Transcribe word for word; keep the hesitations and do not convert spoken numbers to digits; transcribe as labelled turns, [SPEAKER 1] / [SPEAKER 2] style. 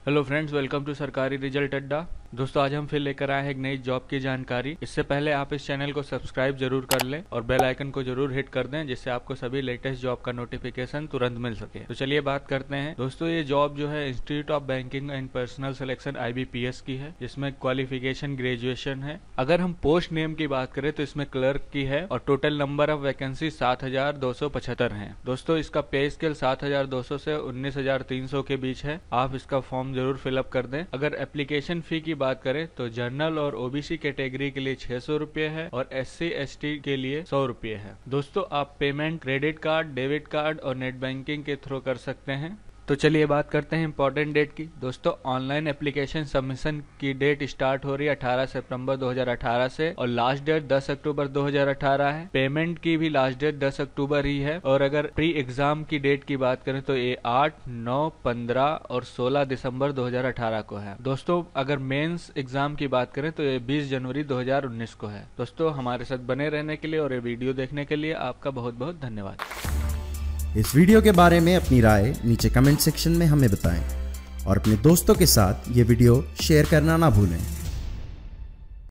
[SPEAKER 1] Hello friends, welcome to Sarkari Result Adda. दोस्तों, आज हम फिर लेकर आए हैं एक नई जॉब की जानकारी। इससे पहले आप इस चैनल को सब्सक्राइब जरूर कर लें और बेल आइकन को जरूर हिट कर दें, जिससे आपको सभी लेटेस्ट जॉब का नोटिफिकेशन तुरंत मिल सके। तो चलिए बात करते हैं। दोस्तों, ये जॉब जो है institute of banking and personal selection I B P S की है, जिसमें क्वालिफिकेशन ग्रेजुएशन है। अगर हम पोस्ट नेम की बात करें तो इसमें क्लर्क की है और टोटल नंबर ऑफ वैकेंसी सात हजार दो सौ पचहत्तर है। दोस्तों, इसका पे स्केल सात हजार दो सौ से उन्नीस हजार तीन सौ के बीच है। आप इसका फॉर्म जरूर फिलअप कर दें। अगर एप्लीकेशन फी की बात करें तो जनरल और ओ बी सी कैटेगरी के लिए छह सौ रुपए है और एस सी एस टी के लिए सौ रुपए है। दोस्तों, आप payment credit card, debit card और नेट बैंकिंग के थ्रू कर सकते हैं। तो चलिए बात करते हैं इंपॉर्टेंट डेट की। दोस्तों, ऑनलाइन एप्लीकेशन सबमिशन की डेट स्टार्ट हो रही है अठारह सितंबर दो हज़ार अठारह से और लास्ट डेट दस अक्टूबर दो हज़ार अठारह है। पेमेंट की भी लास्ट डेट दस अक्टूबर ही है। और अगर प्री एग्जाम की डेट की बात करें तो ये आठ, नौ, पंद्रह और सोलह दिसंबर दो हज़ार अठारह को है। दोस्तों, अगर मेंस एग्जाम की बात करें तो ये बीस जनवरी दो हज़ार उन्नीस को है। दोस्तों, हमारे साथ बने रहने के लिए और ये वीडियो देखने के लिए आपका बहुत बहुत धन्यवाद।
[SPEAKER 2] इस वीडियो के बारे में अपनी राय नीचे कमेंट सेक्शन में हमें बताएं और अपने दोस्तों के साथ ये वीडियो शेयर करना ना भूलें।